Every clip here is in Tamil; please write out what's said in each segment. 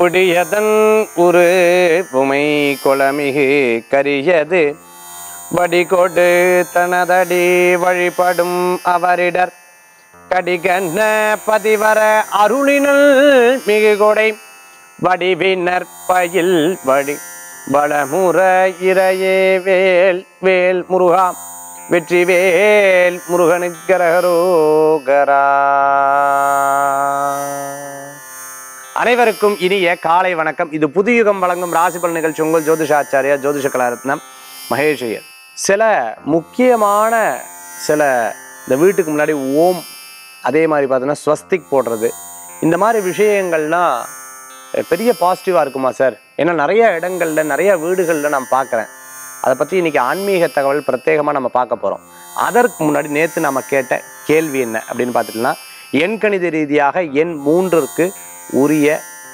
பிடியதன் உரு புமை கொளமிகு கரியது வடிகொடு தனதடி வழிபடும் அவரிடர் கடிகண்ண பதிவர அருளினல் மிகு கொடை வடிவினர் பயில் வடி வளமுற இறையே வேல் வேல் முருகா வெற்றி வேல் முருகனுக்கரகரோகரா. அனைவருக்கும் இனிய காலை வணக்கம். இது புதுயுகம் வழங்கும் ராசி பலன் நிகழ்ச்சி. உங்கள் ஜோதிஷாச்சாரியா ஜோதிஷ கலாரத்னம் மகேஷ் ஐயர். சில முக்கியமான இந்த வீட்டுக்கு முன்னாடி ஓம், அதே மாதிரி பார்த்தோன்னா ஸ்வஸ்திக் போடுறது, இந்த மாதிரி விஷயங்கள்லாம் பெரிய பாசிட்டிவாக இருக்குமா சார்? ஏன்னா நிறைய இடங்களில் நிறைய வீடுகளில் நான் பார்க்குறேன். அதை பற்றி இன்றைக்கி ஆன்மீக தகவல் பிரத்யேகமாக நம்ம பார்க்க போகிறோம். அதற்கு முன்னாடி நேற்று நம்ம கேட்ட கேள்வி என்ன அப்படின்னு பார்த்துட்டோம்னா, எண்கணித ரீதியாக எண் 3ற்கு உரிய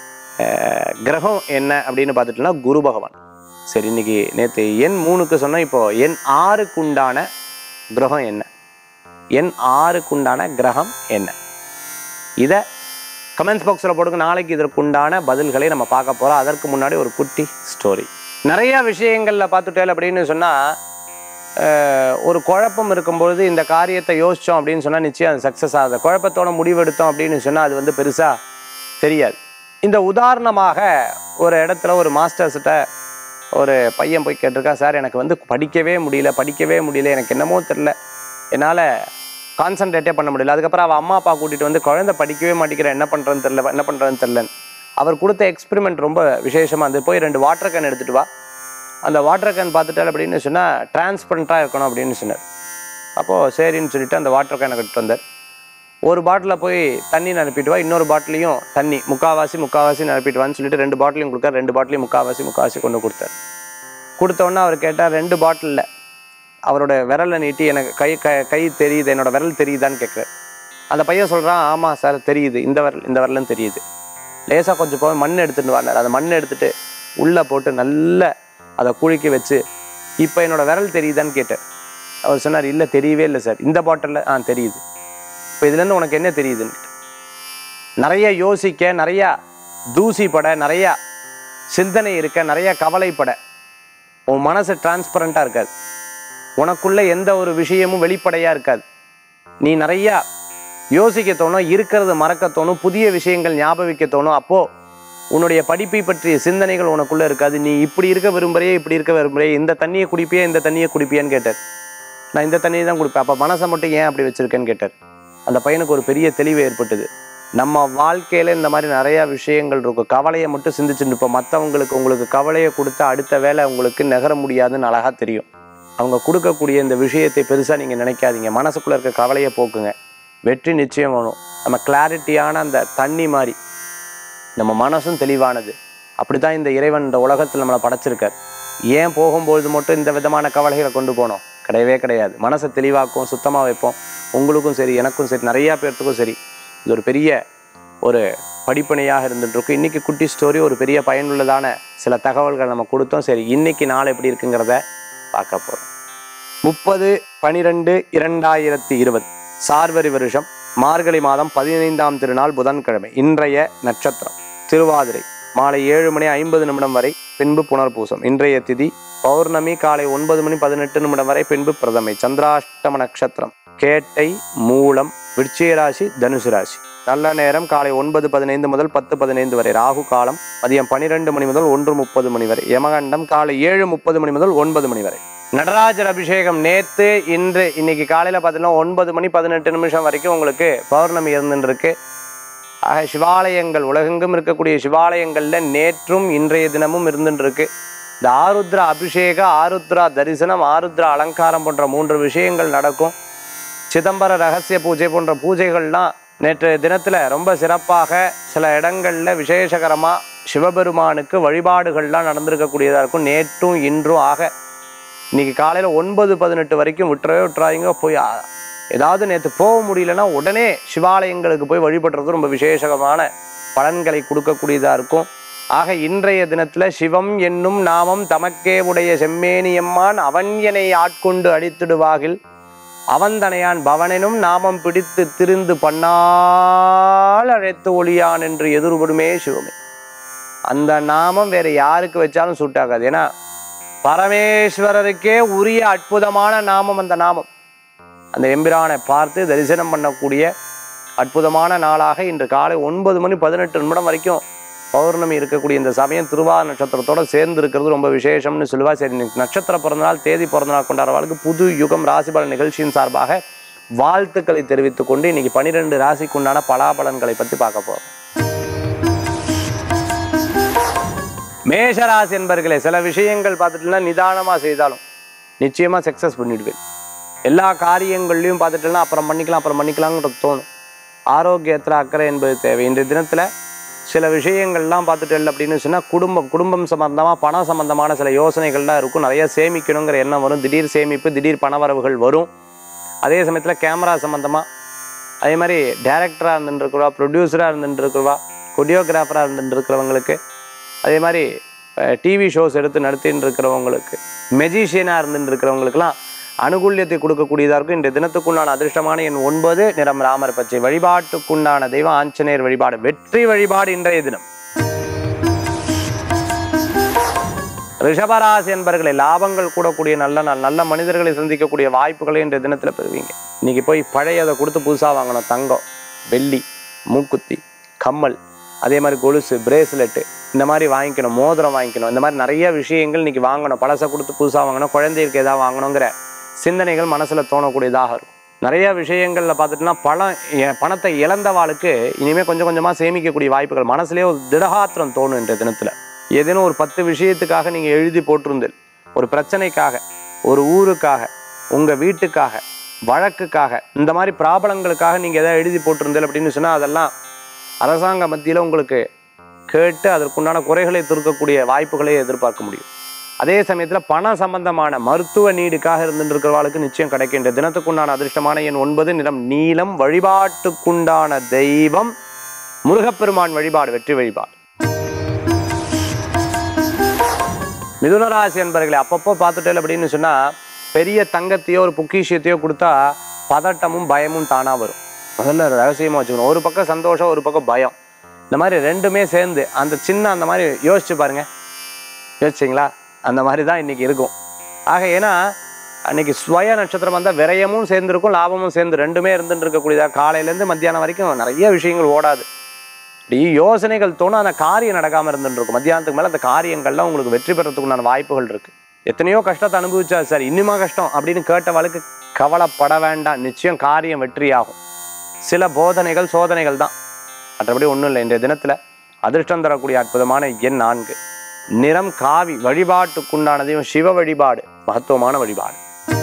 கிரகம் என்ன அப்படின்னு பார்த்துட்டோம்னா குரு பகவான். சரி, இன்னைக்கு நேற்று எண் 3க்கு சொன்னால், இப்போ எண் 6க்கு உண்டான கிரகம் என்ன? எண் 6க்கு உண்டான கிரகம் என்ன? இதை கமெண்ட்ஸ் பாக்ஸில் போடுங்க. நாளைக்கு இதற்குண்டான பதில்களை நம்ம பார்க்க போகிறோம். அதற்கு முன்னாடி ஒரு குட்டி ஸ்டோரி. நிறையா விஷயங்களில் பார்த்துட்டேன் அப்படின்னு சொன்னால், ஒரு குழப்பம் இருக்கும்பொழுது இந்த காரியத்தை யோசித்தோம் அப்படின்னு சொன்னால் நிச்சயம் அது சக்ஸஸ் ஆகுது. குழப்பத்தோட முடிவெடுத்தோம் அப்படின்னு சொன்னால் அது வந்து பெருசாக தெரியாது. இந்த உதாரணமாக ஒரு இடத்துல ஒரு மாஸ்டர்ஸ்கிட்ட ஒரு பையன் போய் கேட்டிருக்கான், சார் எனக்கு வந்து படிக்கவே முடியல, எனக்கு என்னமோ தெரில, என்னால் கான்சன்ட்ரேட்டே பண்ண முடியல. அதுக்கப்புறம் அவள் அம்மா அப்பா கூட்டிகிட்டு வந்து, குழந்தை படிக்கவே மாட்டேங்கிறேன், என்ன பண்ணுறதுன்னு தெரிலன்னு. அவர் கொடுத்த எக்ஸ்பெரிமெண்ட் ரொம்ப விசேஷமாக இருந்தது. போய் 2 வாட்டர் கேன் எடுத்துகிட்டு வா, அந்த வாட்டர் கேன் பார்த்துட்டால் அப்படின்னு சொன்னால் டிரான்ஸ்பரண்ட்டாக இருக்கணும் அப்படின்னு சொன்னார். அப்போது சரின்னு சொல்லிவிட்டு அந்த வாட்டர் கேனை கட்டிட்டு வந்தார். ஒரு பாட்டிலில் போய் தண்ணி நிரப்பிட்டு வா, இன்னொரு பாட்டிலையும் தண்ணி முக்கால்வாசி நிரப்பிட்டு வான்னு சொல்லிட்டு 2 பாட்டிலையும் கொடுத்தார். 2 பாட்டிலையும் முக்கால்வாசி கொண்டு கொடுத்தார். கொடுத்தோன்னே அவர் கேட்டார், 2 பாட்டிலில் அவரோட விரலை நீட்டி, எனக்கு கை தெரியுது, என்னோட விரல் தெரியுதான்னு கேட்குறாரு. அந்த பையன் சொல்கிறான், ஆமாம் சார் தெரியுது, இந்த விரலும் தெரியுது. லேசாக கொஞ்சம் போய் மண் எடுத்துகிட்டு வாங்க. அந்த மண்ணை எடுத்துகிட்டு உள்ளே போட்டு நல்லா அதை குழிக்க வச்சு, இப்போ என்னோடய விரல் தெரியுதான்னு கேட்டார். அவர் சொன்னார், இல்லை தெரியவே இல்லை சார், இந்த பாட்டிலில் தெரியுது. இப்போ இதுலேருந்து உனக்கு என்ன தெரியுதுன்னு கேட்டார். நிறைய யோசிக்க, நிறையா தூசிப்பட, நிறையா சிந்தனை இருக்க, நிறைய கவலைப்பட, உன் மனசு டிரான்ஸ்பரண்ட்டாக இருக்காது, உனக்குள்ளே எந்த ஒரு விஷயமும் வெளிப்படையாக இருக்காது. நீ நிறையா யோசிக்க தோணும், இருக்கிறது மறக்க தோணும், புதிய விஷயங்கள் ஞாபகிக்க தோணும். அப்போது உன்னுடைய படிப்பை பற்றிய சிந்தனைகள் உனக்குள்ளே இருக்காது. நீ இப்படி இருக்க விரும்புகிறையே, இந்த தண்ணியை குடிப்பியான்னு கேட்டார். நான் இந்த தண்ணியை தான் குடிப்பேன். அப்போ மனசை மட்டும் ஏன் அப்படி வச்சுருக்கேன்னு கேட்டார். அந்த பையனுக்கு ஒரு பெரிய தெளிவு ஏற்பட்டது. நம்ம வாழ்க்கையில் இந்த மாதிரி நிறையா விஷயங்கள் இருக்கும். கவலையை மட்டும் சிந்திச்சுட்டு இருப்போம். மற்றவங்களுக்கு உங்களுக்கு கவலையை கொடுத்தா அடுத்த வேலை உங்களுக்கு நகர முடியாதுன்னு அழகாக தெரியும். அவங்க கொடுக்கக்கூடிய இந்த விஷயத்தை பெருசாக நீங்கள் நினைக்காதீங்க. மனசுக்குள்ளே இருக்க கவலையை போக்குங்க. வெற்றி நிச்சயம் வேணும். நம்ம கிளாரிட்டியான அந்த தண்ணி மாதிரி நம்ம மனசும் தெளிவானது. அப்படி தான் இந்த இறைவன் இந்த உலகத்தில் நம்மளை படைச்சிருக்கார். ஏன் போகும்பொழுது மட்டும் இந்த விதமான கவலைகளை கொண்டு போனோம்? கிடையவே கிடையாது. மனசை தெளிவாக்கும், சுத்தமாக வைப்போம். உங்களுக்கும் சரி, எனக்கும் சரி, நிறையா பேர்த்துக்கும் சரி, இது ஒரு பெரிய ஒரு படிப்பனையாக இருந்துகிட்ருக்கு. இன்றைக்கி குட்டி ஸ்டோரி ஒரு பெரிய பயனுள்ளதான சில தகவல்கள் நம்ம கொடுத்தோம். சரி, இன்றைக்கி நாள் எப்படி இருக்குங்கிறத பார்க்க போகிறோம். 30/12/2020 சார்வரி வருஷம் மார்கழி மாதம் 15ஆம் திருநாள் புதன்கிழமை. இன்றைய நட்சத்திரம் திருவாதிரை, மாலை 7:50 வரை, பின்பு புனர்பூசம். இன்றைய திதி பௌர்ணமி, காலை 9:18 வரை, பின்பு பிரதமை. சந்திராஷ்டம நட்சத்திரம் கேட்டை, மூலம், விருச்சிக ராசி, தனுசு ராசி. நல்ல நேரம் காலை 9:15 முதல் 10:15 வரை. ராகு காலம் மதியம் 12 மணி முதல் 1:30 வரை. யமகண்டம் காலை 7:30 முதல் 9 வரை. நடராஜர் அபிஷேகம் நேற்று, இன்று, இன்னைக்கு காலையில் பார்த்தீங்கன்னா 9:18 வரைக்கும் உங்களுக்கு பௌர்ணமி இருந்துருக்கு. ஆக சிவாலயங்கள் உலகெங்கும் இருக்கக்கூடிய சிவாலயங்களில் நேற்றும் இன்றைய தினமும் இருந்துருக்கு. இந்த ஆருத்ரா அபிஷேக, ஆருத்ரா தரிசனம், ஆருத்ரா அலங்காரம் போன்ற 3 விஷயங்கள் நடக்கும். சிதம்பர ரகசிய பூஜை போன்ற பூஜைகள்லாம் நேற்றைய தினத்தில் ரொம்ப சிறப்பாக சில இடங்களில் விசேஷகரமாக சிவபெருமானுக்கு வழிபாடுகள்லாம் நடந்திருக்கக்கூடியதாக இருக்கும். நேற்றும் இன்றும் ஆக இன்றைக்கி காலையில் 9:18 வரைக்கும் விட்டுறாங்க. போய் ஏதாவது நேற்று போக முடியலன்னா உடனே சிவாலயங்களுக்கு போய் வழிபடுறது ரொம்ப விசேஷமான பலன்களை கொடுக்கக்கூடியதாக இருக்கும். ஆக இன்றைய தினத்தில் சிவம் என்னும் நாமம் தமக்கே உடைய செம்மேனியம்மான் அவன் எனை ஆட்கொண்டு அடித்திடுவாகில் அவந்தனையான் பவனெனும் நாமம் பிடித்து திரிந்து பண்ணால் அழைத்து ஒளியான் என்று எதிர்படுமே சிவமே. அந்த நாமம் வேற யாருக்கு வச்சாலும் சூட் ஆகாது. ஏன்னா பரமேஸ்வரருக்கே உரிய அற்புதமான நாமம் அந்த நாமம். அந்த எம்பிரானை பார்த்து தரிசனம் பண்ணக்கூடிய அற்புதமான நாளாக இன்று காலை 9:18 வரைக்கும் பௌர்ணமி இருக்கக்கூடிய இந்த சமயம் திருவாதிரை நட்சத்திரத்தோட சேர்ந்து இருக்கிறது ரொம்ப விசேஷம்னு சொல்லுவா. சரி, நட்சத்திர பிறந்தநாள் தேதி பிறந்தநாள் கொண்டாடுறவர்களுக்கு புது யுகம் ராசிபலன் நிகழ்ச்சியின் சார்பாக வாழ்த்துக்களை தெரிவித்துக் கொண்டு இன்னைக்கு 12 ராசிக்கு உண்டான பலாபலன்களை பற்றி பார்க்க போறோம். மேஷராசி என்பர்களே, சில விஷயங்கள் பார்த்துட்டுனா நிதானமாக செய்தாலும் நிச்சயமா சக்சஸ் பண்ணிடுவேன். எல்லா காரியங்கள்லையும் பார்த்துட்டுனா அப்புறம் பண்ணிக்கலாம்ன்றது தோணும். ஆரோக்கியத்தில் அக்கறை என்பது தேவை. இன்றைய தினத்தில் சில விஷயங்கள்லாம் பார்த்துட்டு அப்படின்னு சொன்னால் குடும்பம் சம்பந்தமாக பணம் சம்பந்தமான சில யோசனைகள்லாம் இருக்கும். நிறைய சேமிக்கணுங்கிற எண்ணம் வரும். திடீர் சேமிப்பு, திடீர் பணவரவுகள் வரும். அதே சமயத்தில் கேமரா சம்மந்தமாக, அதே மாதிரி டைரக்டராக இருந்துட்டுருக்குறவா, ப்ரொடியூசராக இருந்துட்டுருக்குறவா, கொரியோகிராஃபராக இருந்துட்டுருக்கிறவங்களுக்கு, அதே மாதிரி டிவி ஷோஸ் எடுத்து நடத்தின்னு இருக்கிறவங்களுக்கு, மெஜிஷியனாக இருந்துட்டுருக்கிறவங்களுக்கெல்லாம் அனுகூல்யத்தை கொடுக்கக்கூடியதாக இருக்கும். இன்றைய தினத்துக்குண்டான அதிர்ஷ்டமான எண் 9, நிறம் ராமர் பச்சை. வழிபாட்டுக்குண்டான தெய்வம் ஆஞ்சநேயர் வழிபாடு. வெற்றி வழிபாடு இன்றைய தினம். ரிஷபராசி என்பர்களை, லாபங்கள் கூடக்கூடிய நல்ல நாள். நல்ல மனிதர்களை சந்திக்கக்கூடிய வாய்ப்புகளை இன்றைய தினத்தில் பெறுவீங்க. இன்னைக்கு போய் பழையதை கொடுத்து புதுசாக வாங்கணும். தங்கம், வெள்ளி, மூக்குத்தி, கம்மல், அதே மாதிரி கொலுசு, பிரேஸ்லெட்டு இந்த மாதிரி வாங்கிக்கணும். மோதிரம் வாங்கிக்கணும். இந்த மாதிரி நிறைய விஷயங்கள் இன்னைக்கு வாங்கணும். பழசை கொடுத்து புதுசாக வாங்கணும். குழந்தைகளுக்கு ஏதாவது வாங்கணுங்கிற சிந்தனைகள் மனசில் தோணக்கூடியதாக இருக்கும். நிறைய விஷயங்களில் பார்த்துட்டுனா பணத்தை இழந்தவாளுக்கு இனிமேல் கொஞ்சம் கொஞ்சமாக சேமிக்கக்கூடிய வாய்ப்புகள். மனசுலேயே ஒரு திடகாத்திரம் தோணும். இன்றைய தினத்தில் ஏதேனும் ஒரு 10 விஷயத்துக்காக நீங்கள் எழுதி போட்டிருந்தீர்கள். ஒரு பிரச்சனைக்காக, ஒரு ஊருக்காக, உங்கள் வீட்டுக்காக, வழக்குக்காக, இந்த மாதிரி ப்ராப்ளங்களுக்காக நீங்கள் எதாவது எழுதி போட்டிருந்தீர்கள் அப்படின்னு சொன்னால் அதெல்லாம் அரசாங்க மத்தியில் உங்களுக்கு கேட்டு அதற்குண்டான குறைகளை தீர்க்கக்கூடிய வாய்ப்புகளை எதிர்பார்க்க முடியும். அதே சமயத்தில் பண சம்பந்தமான மருத்துவ நீடுக்காக இருந்துருக்கிறவாளுக்கு நிச்சயம் கிடைக்கின்ற தினத்துக்குண்டான அதிர்ஷ்டமான எண் 9, நிறம் நீலம். வழிபாட்டுக்குண்டான தெய்வம் முருகப்பெருமான் வழிபாடு. வெற்றி வழிபாடு. மிதுனராசி என்பர்களை, அப்பப்போ பார்த்துட்டேன் அப்படின்னு சொன்னால் பெரிய தங்கத்தையோ ஒரு பொக்கிஷத்தையோ கொடுத்தா பதட்டமும் பயமும் தானாக வரும். முதல்ல ரகசியமாக வச்சுக்கணும். ஒரு பக்கம் சந்தோஷம், ஒரு பக்கம் பயம். இந்த மாதிரி ரெண்டுமே சேர்ந்து அந்த மாதிரி யோசிச்சு பாருங்க. யோசிச்சிங்களா? அந்த மாதிரி தான் இன்றைக்கி இருக்கும். ஆக ஏன்னா அன்றைக்கி ஸ்வய நட்சத்திரம் வந்தால் விரயமும் சேர்ந்துருக்கும், லாபமும் சேர்ந்து ரெண்டுமே இருந்துட்டு இருக்கக்கூடியதாக. காலையிலேருந்து மத்தியானம் வரைக்கும் நிறைய விஷயங்கள் ஓடாது. இப்படி யோசனைகள் தோணும். அந்த காரியம் நடக்காமல் இருந்துருக்கும். மத்தியானத்துக்கு மேலே அந்த காரியங்கள்லாம் உங்களுக்கு வெற்றி பெறத்துக்குண்டான வாய்ப்புகள் இருக்குது. எத்தனையோ கஷ்டத்தை அனுபவிச்சா சார் இன்னுமா கஷ்டம் அப்படின்னு கேட்டவளுக்கு கவலைப்பட வேண்டாம். நிச்சயம் காரியம் வெற்றியாகும். சில போதனைகள் சோதனைகள் தான், மற்றபடி ஒன்றும் இல்லை. இன்றைய தினத்தில் அதிர்ஷ்டம் தரக்கூடிய அற்புதமான எண் 4, நிறம் காவி. வழிபாட்டுக்குண்டானதையும் சிவ வழிபாடு. மகத்துவமான வழிபாடு.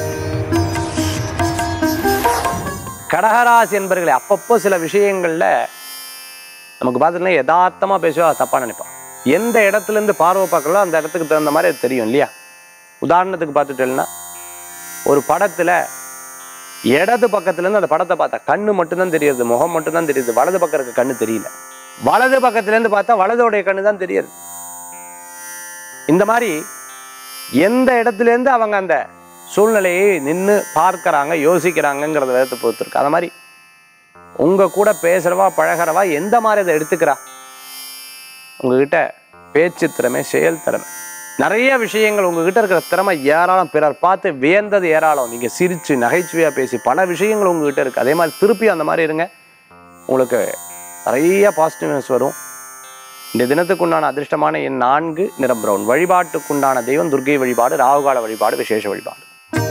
கடகராசி என்பர்களே, அப்பப்போ சில விஷயங்களில் நமக்கு பார்த்துட்டுனா யதார்த்தமாக பேசுவா, தப்பாக நினைப்பான். எந்த இடத்துலேருந்து பார்வை பார்க்கறோ அந்த இடத்துக்கு தகுந்த மாதிரி அது தெரியும் இல்லையா? உதாரணத்துக்கு பார்த்துட்டேன்னா ஒரு படத்தில் இடது பக்கத்துலேருந்து அந்த படத்தை பார்த்தா கண்ணு மட்டும்தான் தெரியுது, முகம் மட்டும்தான் தெரியுது. வலது பக்கம் இருக்க கண்ணு தெரியல. வலது பக்கத்துலேருந்து பார்த்தா வலதோடைய கண்ணு தான் தெரியுது. இந்த மாதிரி எந்த இடத்துலேருந்து அவங்க அந்த சூழ்நிலையை நின்று பார்க்குறாங்க, யோசிக்கிறாங்கங்கிறத விதத்தை பொறுத்து இருக்கு. அது மாதிரி உங்கள் கூட பேசுகிறவா பழகிறவா எந்த மாதிரி அதை எடுத்துக்கிறா, உங்ககிட்ட பேச்சு திறமை, செயல் திறமை, நிறைய விஷயங்கள் உங்ககிட்ட இருக்கிற திறமை ஏராளம். பிறர் பார்த்து வியந்தது ஏராளம். நீங்கள் சிரித்து நகைச்சுவையாக பேசி பல விஷயங்கள் உங்ககிட்ட இருக்குது. அதே மாதிரி திருப்பி அந்த மாதிரி இருங்க, உங்களுக்கு நிறைய பாசிட்டிவ்னஸ் வரும். இந்த தினத்துக்குண்டான அதிர்ஷ்டமான எண் 4, நிறம் பிரவுன். வழிபாட்டுக்குண்டான தெய்வம் துர்க்கை வழிபாடு. ராகுகால வழிபாடு. விசேஷ வழிபாடு.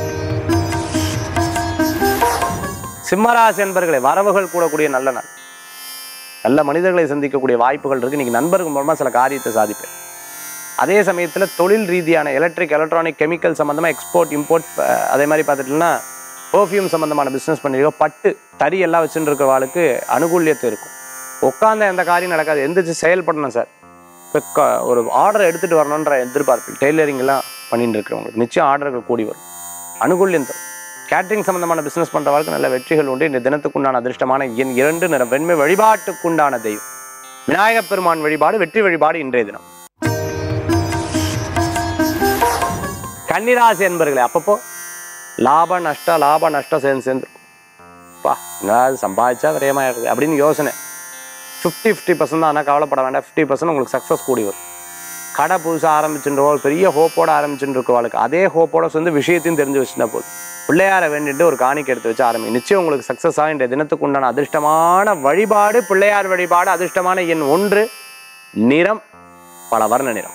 சிம்மராசி என்பர்களை, வரவுகள் கூடக்கூடிய நல்ல நாள். நல்ல மனிதர்களை சந்திக்கக்கூடிய வாய்ப்புகள் இருக்குது. இன்றைக்கி நண்பர்கள் மூலமாக சில காரியத்தை சாதிப்பேன். அதே சமயத்தில் தொழில் ரீதியான எலக்ட்ரிக், எலக்ட்ரானிக், கெமிக்கல் சம்மந்தமாக எக்ஸ்போர்ட், இம்போர்ட், அதே மாதிரி பார்த்துட்டிங்கன்னா பர்ஃப்யூம் சம்மந்தமான பிஸ்னஸ் பண்ணியிருக்கோம். பட்டு தறி எல்லாம் வச்சுட்டு இருக்கிறவாளுக்கு அனுகூல்யத்தை இருக்கும். உட்காந்த எந்த காரியம் நடக்காது. எந்திரிச்சு செயல்படணும் சார். இப்போ ஒரு ஆர்டர் எடுத்துகிட்டு வரணுன்ற எதிர்பார்ப்பு. டெய்லரிங்லாம் பண்ணிட்டு இருக்கிறவங்களுக்கு நிச்சயம் ஆர்டர்கள் கூடி வரும். அனுகூல்யம் தரும். கேட்ரிங் சம்பந்தமான பிஸ்னஸ் பண்ணுறவர்களுக்கு நல்ல வெற்றிகள் உண்டு. இந்த தினத்துக்குண்டான அதிர்ஷ்டமான எண் 2, நிறம் வெண்மை. வழிபாட்டுக்குண்டான தெய்வம் விநாயகப் பெருமான் வழிபாடு. வெற்றி வழிபாடு இன்றைய தினம். கன்னிராசி என்பர்களே, அப்பப்போ லாப நஷ்டம் சேர்ந்துருக்கும். பா எங்களாவது சம்பாதிச்சா விரயமாயிடுது அப்படின்னு யோசனை. 50% தான். ஆனால் கவலைப்பட வேண்டாம், 50% உங்களுக்கு சக்ஸஸ் கூடி வரும். கடை புதுசாக ஆரம்பிச்சுன்றவள், பெரிய ஹோப்போடு ஆரம்பிச்சுட்டு இருக்கவாளுக்கு அதே ஹோப்போட சேர்ந்து விஷயத்தையும் தெரிஞ்சு வச்சுட்டா போதும். பிள்ளையாரை வேண்டிட்டு ஒரு காணிக்கை எடுத்து வச்சு ஆரம்பி. நிச்சயம் உங்களுக்கு சக்ஸஸ் ஆக இன்றைய தினத்துக்கு உண்டான அதிர்ஷ்டமான வழிபாடு பிள்ளையார் வழிபாடு. அதிர்ஷ்டமான எண் 1, நிறம் பல வர்ண நிறம்.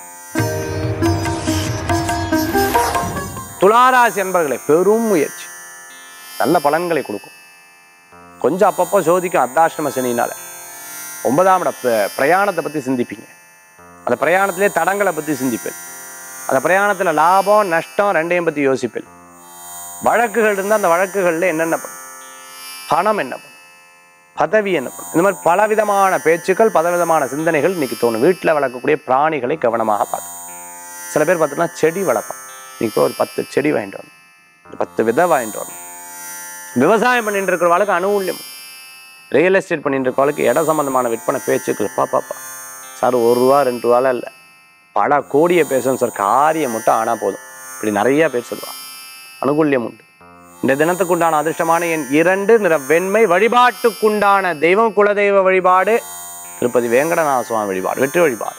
துளாராசி என்பர்களை பெரும் முயற்சி நல்ல பலன்களை கொடுக்கும். கொஞ்சம் அப்பப்போ சோதிக்கும் அர்த்தாஷ்டம சனினால. 9ஆம் இட பிரயாணத்தை பற்றி சிந்திப்பீங்க. அந்த பிரயாணத்திலே தடங்களை பற்றி சிந்திப்பேன். அந்த பிரயாணத்தில் லாபம் நஷ்டம் ரெண்டையும் பற்றி யோசிப்பேன். வழக்குகள் இருந்தால் அந்த வழக்குகளில் என்னென்ன பண்ணும், பணம் என்ன பண்ணும், பதவி என்ன பண்ணும், இந்த மாதிரி பலவிதமான பேச்சுக்கள் பலவிதமான சிந்தனைகள் இன்னைக்கு தோணும். வீட்டில் வளர்க்கக்கூடிய பிராணிகளை கவனமாக பார்த்து. சில பேர் பார்த்தீங்கன்னா செடி வளர்ப்பான். இன்னைக்கு போய் ஒரு 10 செடி வாங்கிட்டு வரணும், 10 விதை வாங்கிட்டு வரணும். விவசாயம் பண்ணிட்டு இருக்கிறவளுக்கு அனுகூல்யம். ரியல் எஸ்டேட் பண்ணிட்டு இருக்கிறவளுக்கு இட சம்பந்தமான விற்பனை பேச்சுக்கள் பாப்பா சார் 1 ரூபா 2 ரூபாலாம் இல்லை, பல கோடியை பேசணும் சார், காரியம் மட்டும் ஆனால் போதும். இப்படி நிறைய பேர் சொல்லுவாங்க. அனுகூல்யம் உண்டு. இந்த தினத்துக்குண்டான அதிர்ஷ்டமான எண் 2, நிற வெண்மை. வழிபாட்டுக்குண்டான தெய்வம் குலதெய்வ வழிபாடு திருப்பதி வேங்கடநாத சுவாமி வழிபாடு வெற்றி வழிபாடு.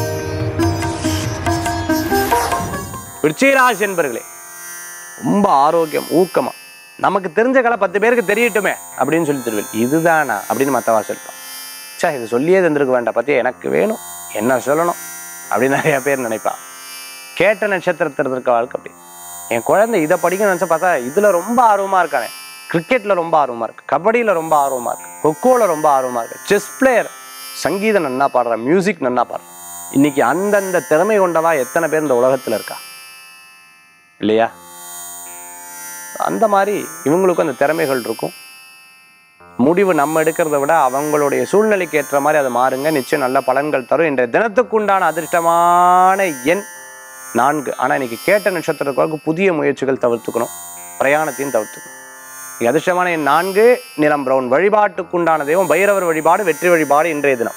விருச்சிகராசி என்பர்களே ரொம்ப ஆரோக்கியம் ஊக்கமா. நமக்கு தெரிஞ்ச கலை 10 பேருக்கு தெரியட்டுமே அப்படின்னு சொல்லி தருவேன். இதுதானா அப்படின்னு மற்றவா சொல்லிப்பான். இது சொல்லியே தந்திருக்க வேண்டாம், பத்தியா எனக்கு வேணும் என்ன சொல்லணும் அப்படின்னு நிறைய பேர் நினைப்பா. கேட்ட நட்சத்திரத்தில் இருக்க வாழ்க்கை அப்படி. என் குழந்தை இதை படிக்கணும்னு நினச்சா பார்த்தா இதில் ரொம்ப ஆர்வமாக இருக்கானே, கிரிக்கெட்டில் ரொம்ப ஆர்வமாக இருக்கு, கபடியில் ரொம்ப ஆர்வமாக இருக்கு, கொக்கோவில் ரொம்ப ஆர்வமாக இருக்கு, செஸ் பிளேயர், சங்கீதம் நன்னா பாடுறேன், மியூசிக் நன்னா பாடுறேன். இன்னைக்கு அந்தந்த திறமை கொண்டவா எத்தனை பேர் இந்த உலகத்தில் இருக்கா இல்லையா? அந்த மாதிரி இவங்களுக்கும் அந்த திறமைகள் இருக்கும். முடிவு நம்ம எடுக்கிறத விட அவங்களுடைய சூழ்நிலைக்கு ஏற்ற மாதிரி அதை மாறுங்க. நிச்சயம் நல்ல பலன்கள் தரும். இன்றைய தினத்துக்குண்டான அதிர்ஷ்டமான எண் 4. ஆனால் இன்னைக்கு கேட்ட நட்சத்திரத்துக்கு புதிய முயற்சிகள் தவிர்த்துக்கணும், பிரயாணத்தையும் தவிர்த்துக்கணும். இன்னைக்கு அதிர்ஷ்டமான எண் 4, நிறம் பிரவுன். வழிபாட்டுக்குண்டான தெய்வம் பைரவர் வழிபாடு வெற்றி வழிபாடு இன்றைய தினம்.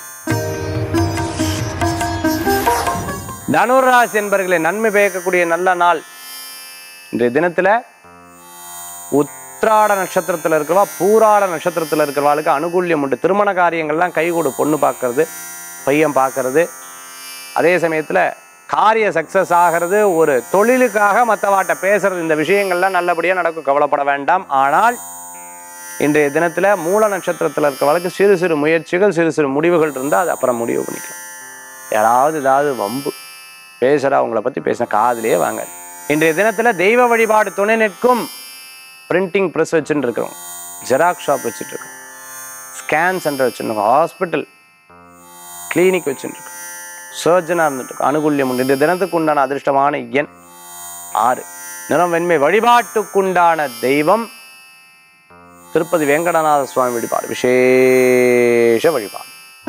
தனுராசி என்பர்களை நன்மை பயக்கக்கூடிய நல்ல நாள். இன்றைய தினத்துல உத்திராட நட்சத்திரத்தில் இருக்கிறவா பூராட நட்சத்திரத்தில் இருக்கிறவாளுக்கு அனுகூல்யம் உண்டு. திருமண காரியங்கள்லாம் கைகூடு. பொண்ணு பார்க்கறது, பையன் பார்க்கறது, அதே சமயத்தில் காரிய சக்சஸ் ஆகிறது, ஒரு தொழிலுக்காக மற்றவாட்ட பேசுறது, இந்த விஷயங்கள்லாம் நல்லபடியாக நடக்கும், கவலைப்பட வேண்டாம். ஆனால் இன்றைய தினத்தில் மூல நட்சத்திரத்தில் இருக்கிறவளுக்கு சிறு சிறு முயற்சிகள் சிறு சிறு முடிவுகள் இருந்தால் அது அப்புறம் முடிவு பண்ணிக்கலாம். யாராவது ஏதாவது வம்பு பேசுகிறா, அவங்கள பற்றி பேசின காதிலே வாங்க. இன்றைய தினத்தில் தெய்வ வழிபாடு துணை நிற்கும். பிரிண்டிங் ப்ரெஸ் வச்சுட்டு இருக்கிறோம், ஜெராக்ஸ் ஷாப் வச்சுட்டு இருக்கோம், ஸ்கேன் சென்டர் வச்சுருக்கோம், ஹாஸ்பிட்டல் கிளினிக் வச்சுட்டு இருக்கோம், சர்ஜனாக இருந்துட்டு இருக்கோம். அனுகூல்யம் உண்டு. இந்த தினத்துக்கு உண்டான அதிர்ஷ்டமான எண் 6, நிறம் வெண்மை. வழிபாட்டுக்குண்டான தெய்வம் திருப்பதி வேங்கடநாத சுவாமி வழிபாடு விசேஷ வழிபாடு.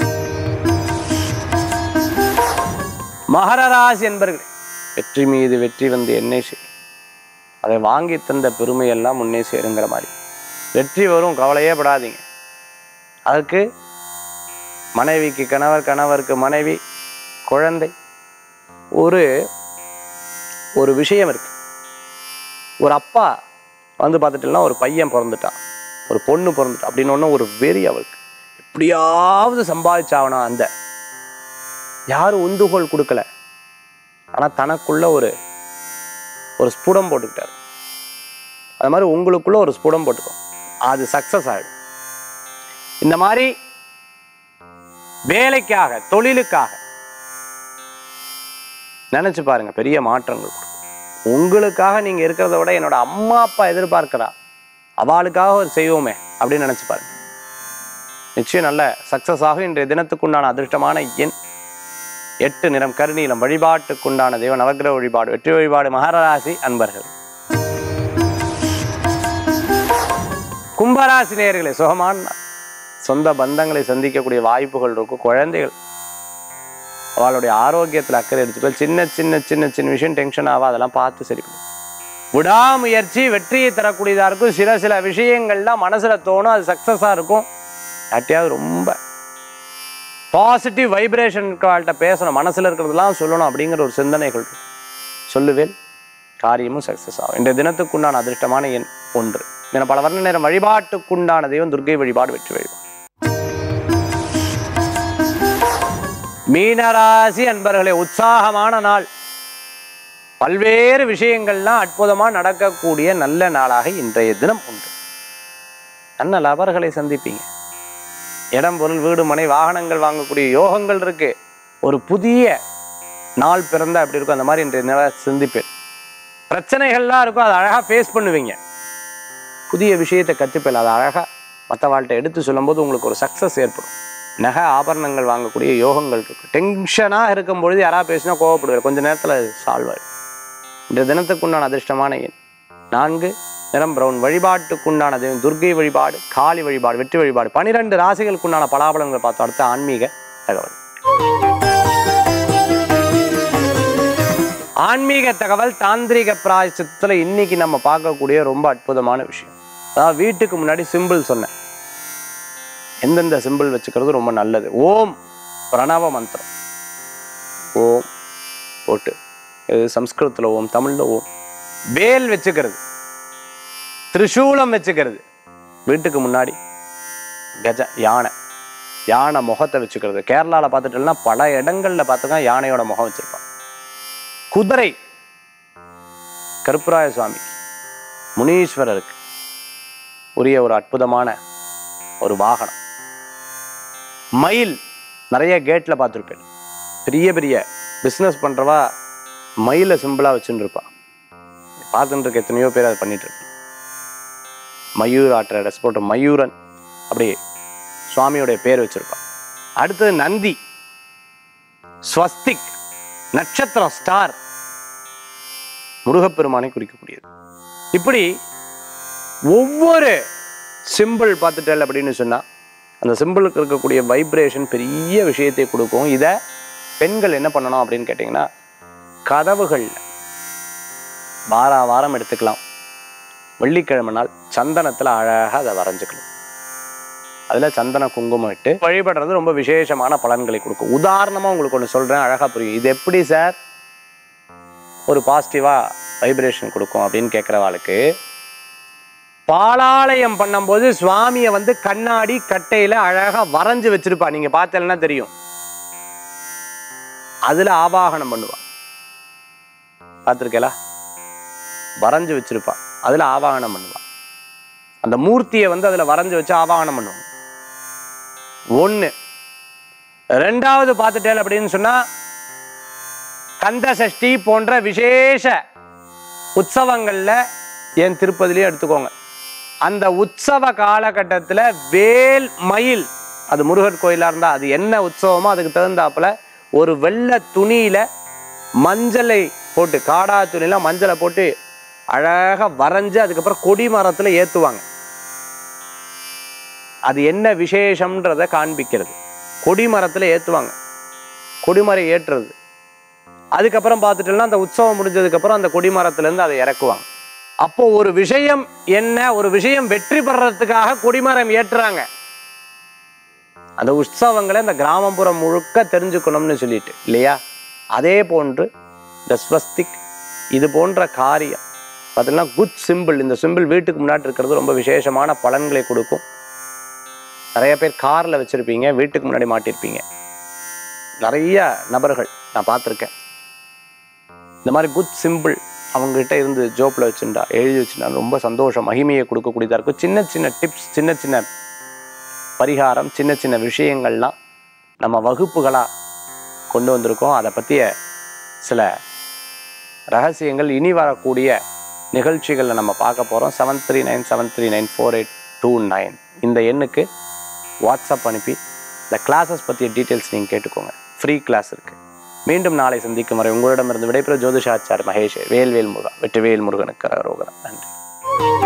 மகர ராசி என்பர்களே வெற்றி மீது வெற்றி வந்து என்னை செய்யும், அதை வாங்கி தந்த பெருமையெல்லாம் முன்னே சேருங்கிற மாதிரி வெற்றி வரும், கவலையே படாதீங்க. அதுக்கு மனைவிக்கு கணவர், கணவருக்கு மனைவி, குழந்தை, ஒரு விஷயம் இருக்கு. ஒரு அப்பா வந்து பார்த்துட்டுலாம் ஒரு பையன் பிறந்துட்டான், ஒரு பொண்ணு பிறந்துட்டான் அப்படின்னு ஒன்று ஒரு வெறி அவருக்கு. எப்படியாவது சம்பாதிச்சாவனா. அந்த யாரும் உந்துகோல் கொடுக்கல, ஆனால் தனக்குள்ள ஒரு ஸ்புடம் போட்டுக்கிட்டார். அது மாதிரி உங்களுக்குள்ள ஒரு ஸ்புடம் போட்டுக்கோ, அது சக்சஸ் ஆகிடும். இந்த மாதிரி வேலைக்காக தொழிலுக்காக நினைச்சு பாருங்க, பெரிய மாற்றங்கள் கொடுக்கும். உங்களுக்காக நீங்க இருக்கிறத விட என்னோட அம்மா அப்பா எதிர்பார்க்கிறா, அவளுக்காக ஒரு செய்வோமே அப்படின்னு நினைச்சு பாருங்க. நிச்சயம் நல்ல சக்சஸ் ஆகும். இன்றைய தினத்துக்குண்டான அதிர்ஷ்டமான எண் 8, நிறம் கருநீலம். வழிபாட்டுக்குண்டான தெய்வம் நவக்கிரக வழிபாடு வெற்றி வழிபாடு. மகர ராசி அன்பர்கள். கும்பராசி நேயர்களே சுகமான சொந்த பந்தங்களை சந்திக்கக்கூடிய வாய்ப்புகள் இருக்கும். குழந்தைகள் அவளுடைய ஆரோக்கியத்தில் அக்கறை எடுத்துக்கொள். சின்ன சின்ன சின்ன சின்ன விஷயம் டென்ஷன் ஆவா, அதெல்லாம் பார்த்து சரி பண்ணு. விடாமுயற்சி வெற்றியை தரக்கூடியதாக இருக்கும். சில விஷயங்கள்லாம் மனசுல தோணும், அது சக்சஸாக இருக்கும். யார்ட்டையாவது ரொம்ப பாசிட்டிவ் வைப்ரேஷன் வாழ்கிட்ட பேசணும், மனசில் இருக்கிறதெல்லாம் சொல்லணும் அப்படிங்கிற ஒரு சிந்தனைகள் சொல்லுவேன், காரியமும் சக்ஸஸ் ஆகும். இன்றைய தினத்துக்குண்டான அதிர்ஷ்டமான எண் 1, தின பல வர்ண நேரம். வழிபாட்டுக்குண்டான தெய்வம் துர்க்கை வழிபாடு வெற்றி வழிபாடு. மீனராசி அன்பர்களே, உற்சாகமான நாள். பல்வேறு விஷயங்கள்லாம் அற்புதமா நடக்கக்கூடிய நல்ல நாளாக இன்றைய தினம் உண்டு. நல்ல நபர்களை சந்திப்பீங்க. இடம், பொருள், வீடு, மனை, வாகனங்கள் வாங்கக்கூடிய யோகங்கள் இருக்கு. ஒரு புதிய நாள் பிறந்தா எப்படி இருக்கும் அந்த மாதிரி இன்றைய நாளை சந்திப்பேன். பிரச்சனைகள்லாம் இருக்கும், அதை அழகா ஃபேஸ் பண்ணுவீங்க. புதிய விஷயத்தை கற்றுப்பேன், அதை அழகா மற்ற வாழ்க்கை எடுத்து சொல்லும்போது உங்களுக்கு ஒரு சக்ஸஸ் ஏற்படும். நகை ஆபரணங்கள் வாங்கக்கூடிய யோகங்கள் இருக்கு. டென்ஷனாக இருக்கும் பொழுது யாராவது பேசினா கோவப்படுவார், கொஞ்ச நேரத்தில் சால்வ் ஆகிடும். இந்த தினத்துக்குண்டான அதிர்ஷ்டமான எண் 4, நிறம் பிரவுன். வழிபாட்டுக்குண்டான தெய்வம் துர்க்கை வழிபாடு, காளி வழிபாடு, வெற்றி வழிபாடு. 12 ராசிகளுக்குண்டான பலாபலங்களை பார்த்து அடுத்த ஆன்மீக தகவல். ஆன்மீக தகவல் தாந்திரிக பிராயச்சித்தத்தில் இன்னைக்கு நம்ம பார்க்கக்கூடிய ரொம்ப அற்புதமான விஷயம். அதாவது வீட்டுக்கு முன்னாடி சிம்பிள் சொன்னேன், எந்தெந்த சிம்பிள் வச்சுக்கிறது ரொம்ப நல்லது. ஓம் பிரணவ மந்திரம், ஓம் போட்டு, இது சம்ஸ்கிருதத்தில் ஓம், தமிழில் ஓம். வேல் வச்சுக்கிறது, திரிசூலம் வச்சுக்கிறது. வீட்டுக்கு முன்னாடி கஜ யானை முகத்தை வச்சுக்கிறது. கேரளாவில் பார்த்துட்டோம்னா பல இடங்களில் பார்த்துக்கா யானையோட முகம் வச்சிருப்பான். குதிரை கருப்பராய சுவாமி, முனீஸ்வரருக்கு உரிய ஒரு அற்புதமான ஒரு வாகனம். மயில் நிறைய கேட்டில் பார்த்துருப்பேன். பெரிய பெரிய பிஸ்னஸ் பண்ணுறவா மயிலை சிம்பிளாக வச்சுட்டு இருப்பான். பார்த்துட்டு இருக்க எத்தனையோ பேர் அதை பண்ணிட்டு இருப்பான். மயூர் ஆற்ற ட்ரெஸ் போட்டு மயூரன் அப்படி சுவாமியோடைய பேர் வச்சிருப்பான். அடுத்தது நந்தி, ஸ்வஸ்திக், நட்சத்திரம், ஸ்டார், முருகப்பெருமானை குறிக்கக்கூடியது. இப்படி ஒவ்வொரு சிம்பிள் பார்த்துட்டல் அப்படின்னு சொன்னா அந்த சிம்பிளுக்கு இருக்கக்கூடிய வைப்ரேஷன் பெரிய விஷயத்தை கொடுக்கும். இதை பெண்கள் என்ன பண்ணணும் அப்படின்னு கேட்டிங்கன்னா, கதவுகள் வாரம் எடுத்துக்கலாம். வெள்ளிக்கிழமை நாள் சந்தனத்தில் அழகாக அதை வரைஞ்சிக்கலாம். அதில் சந்தன குங்குமம் இட்டு வழிபடுறது ரொம்ப விசேஷமான பலன்களை கொடுக்கும். உதாரணமாக உங்களுக்கு ஒன்று சொல்கிறேன், அழகாக புரியும். இது எப்படி சார் ஒரு பாசிட்டிவாக வைப்ரேஷன் கொடுக்கும் அப்படின்னு கேட்குறவாளுக்கு, பாலாலயம் பண்ணும்போது சுவாமியை கண்ணாடி கட்டையில் அழகாக வரைஞ்சி வச்சிருப்பா. நீங்கள் பார்த்தீங்கன்னா தெரியும். அதில் ஆவாகனம் பண்ணுவா. பார்த்துருக்கலா? வரைஞ்சி வச்சிருப்பா, அதில் ஆவாகனம் பண்ணுவா. அந்த மூர்த்தியை அதில் வரைஞ்சி வச்சு ஆவாகனம் பண்ணுவாங்க. 1. 2வது பார்த்துட்டேன் அப்படின்னு சொன்னா, கந்த சஷ்டி போன்ற விசேஷ உற்சவங்கள்ல என் திருப்பதிலேயே எடுத்துக்கோங்க. அந்த உற்சவ காலகட்டத்தில் வேல் மயில், அது முருகர் கோயிலாக இருந்தால் அது என்ன உற்சவமோ அதுக்கு தகுந்தாப்புல ஒரு வெள்ளை துணியில மஞ்சளை போட்டு, காடா துணியில மஞ்சளை போட்டு அழகாக வரைஞ்சு அதுக்கப்புறம் கொடி மரத்தில் ஏற்றுவாங்க. அது என்ன விசேஷம்ன்றதை காண்பிக்கிறது. கொடிமரத்தில் ஏற்றுவாங்க. கொடிமரம் ஏற்றுறது. அதுக்கப்புறம் பார்த்துட்டோம்னா அந்த உற்சவம் முடிஞ்சதுக்கப்புறம் அந்த கொடிமரத்துலேருந்து அதை இறக்குவாங்க. அப்போ ஒரு விஷயம் என்ன, ஒரு விஷயம் வெற்றி பெறறதுக்காக கொடிமரம் ஏற்றுறாங்க. அந்த உற்சவங்களை இந்த கிராமப்புறம் முழுக்க தெரிஞ்சுக்கணும்னு சொல்லிட்டு இல்லையா? அதே போன்று இந்த ஸ்வஸ்திக் இது போன்ற காரியம் பார்த்தீங்கன்னா குட் சிம்பிள். இந்த சிம்பிள் வீட்டுக்கு முன்னாடி இருக்கிறது ரொம்ப விசேஷமான பலன்களை கொடுக்கும். நிறைய பேர் காரில் வச்சுருப்பீங்க, வீட்டுக்கு முன்னாடி மாட்டிருப்பீங்க. நிறைய நபர்கள் நான் பார்த்துருக்கேன். இந்த மாதிரி குட் சிம்பிள் அவங்ககிட்ட இருந்து ஜோப்பில் வச்சுருந்தா, எழுதி வச்சுருந்தா ரொம்ப சந்தோஷம், மகிமையை கொடுக்கக்கூடியதாக இருக்கும். சின்ன சின்ன டிப்ஸ், சின்ன சின்ன பரிகாரம், சின்ன சின்ன விஷயங்கள்லாம் நம்ம வகுப்புகளாக கொண்டு வந்திருக்கோம். அதை பற்றிய சில ரகசியங்கள் இனி வரக்கூடிய நிகழ்ச்சிகளில் நம்ம பார்க்க போகிறோம். 7397394829 இந்த எண்ணுக்கு வாட்ஸ்அப் அனுப்பி இந்த கிளாஸஸ் பற்றிய டீட்டெயில்ஸ் நீங்கள் கேட்டுக்கோங்க. ஃப்ரீ கிளாஸ் இருக்குது. மீண்டும் நாளை சந்திக்கும் வரை உங்களிடமிருந்து விடைபெறும் ஜோதிஷாச்சார் மகேஷ். வேல்வேல் முருகா, வெற்றிவேல் முருகனுக்கு அரோகரா. நன்றி.